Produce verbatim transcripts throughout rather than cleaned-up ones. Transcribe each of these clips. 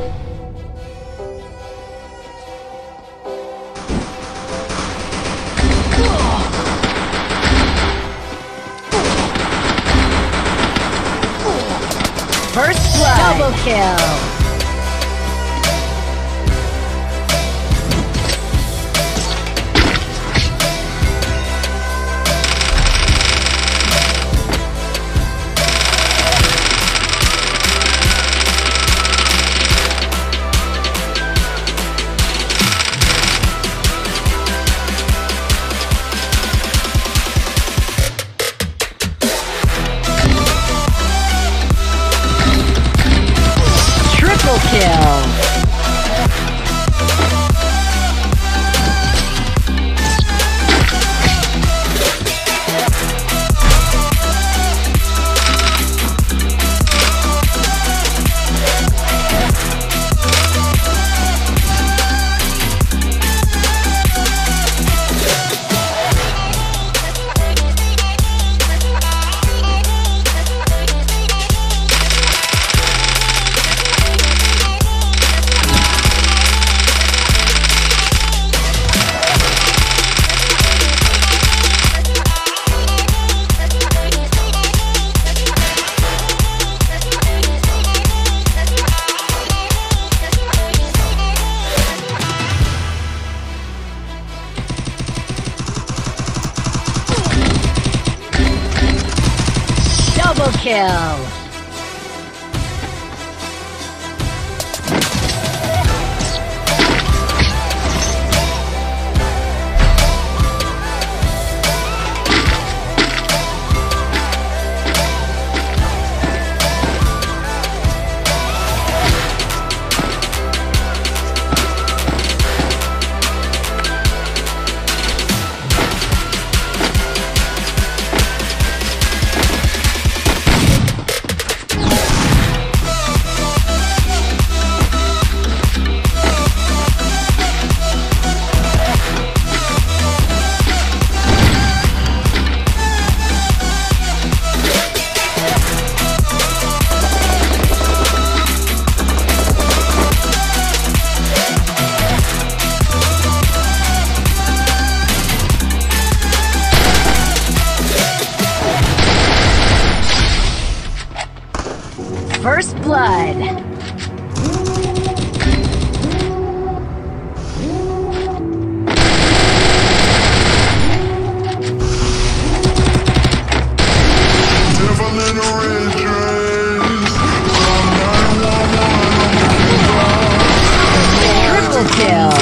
First blood. Double kill. Kill. Double kill. First blood. Triple kill.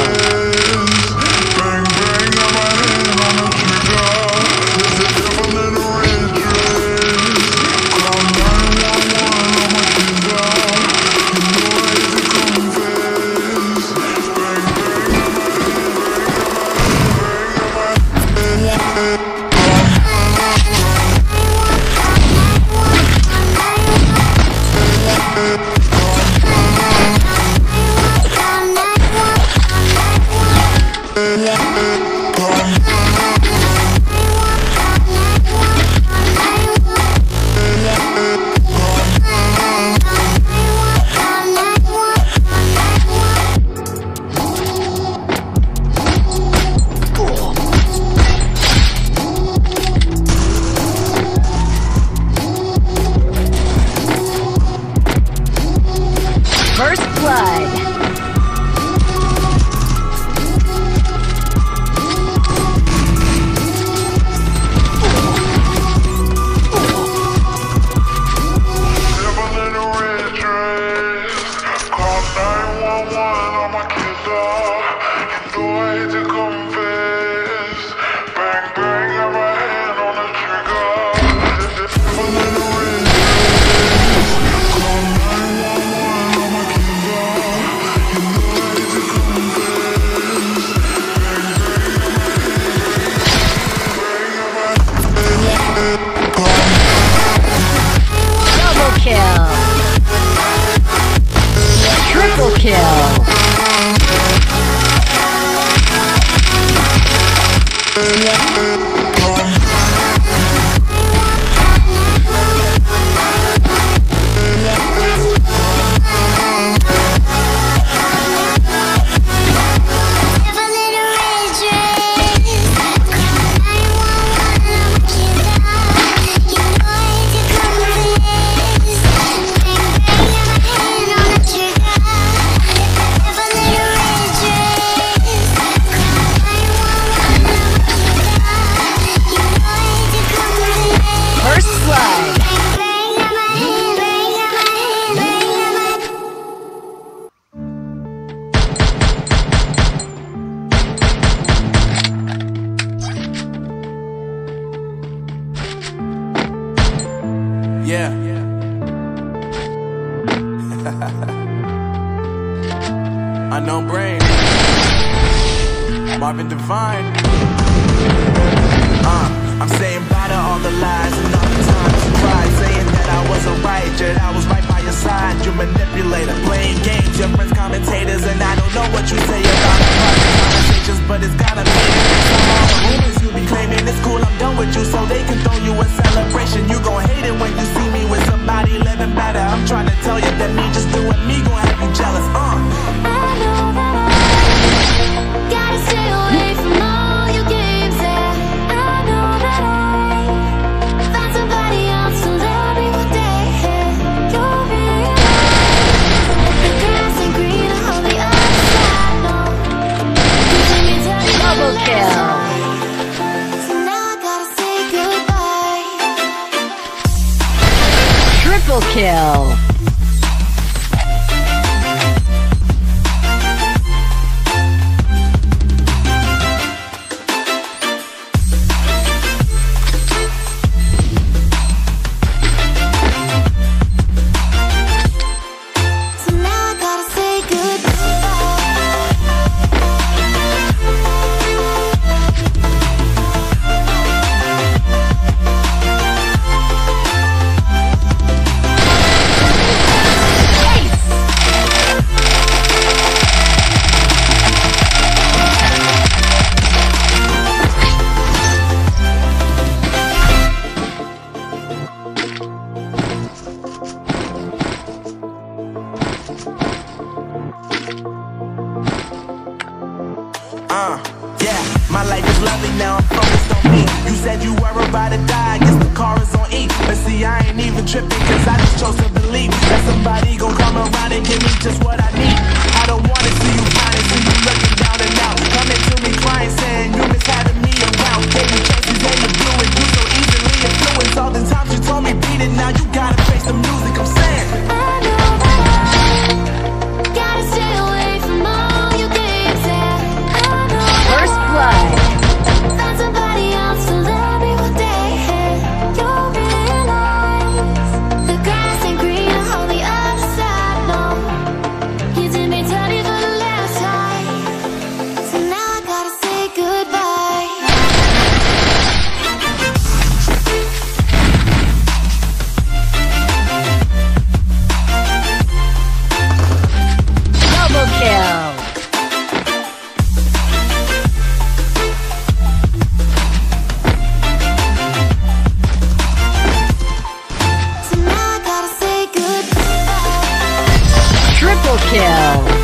First blood. Unknown brain, Marvin Divine. Uh, I'm saying bye to all the lies and all the times you cried, saying that I wasn't right, yet I was right by your side. You manipulator, playing games, your friends commentators, and I don't know what you say about our conversations, but it's gotta be some all the rumors you be claiming. It's cool, I'm done with you, so they can throw you a celebration. You gon' hate it when you see me with somebody living better. I'm trying to tell you that me just doing me gon' have you jealous. Uh. I know that I gotta stay away from all your games. Yeah, I know that I found somebody else to love me one day. You'll realize the grass ain't green on the other side. No, you see me tell you Double kill. so now I gotta say goodbye. Triple kill. So now I gotta say goodbye. Uh, yeah, my life is lovely now, I'm focused on me. You said you were about to die, I guess the car is on E. But see, I ain't even tripping, cause I just chose to believe that somebody gon' come around and give me just what I need. I don't wanna see you crying, see you looking down and out, coming to me crying, saying you miss having me around. Gave you chances and you blew it, you so easily influenced. All the times you told me beat it, now you gotta face the music, I'm saying I know that I gotta stay away from all your games. Yeah, I know First blood. found somebody else to love me one day. You'll realize the grass ain't green on the other side. No, you did me dirty for the last time. So now I gotta say goodbye. Double kill. So now I gotta say goodbye. Triple kill.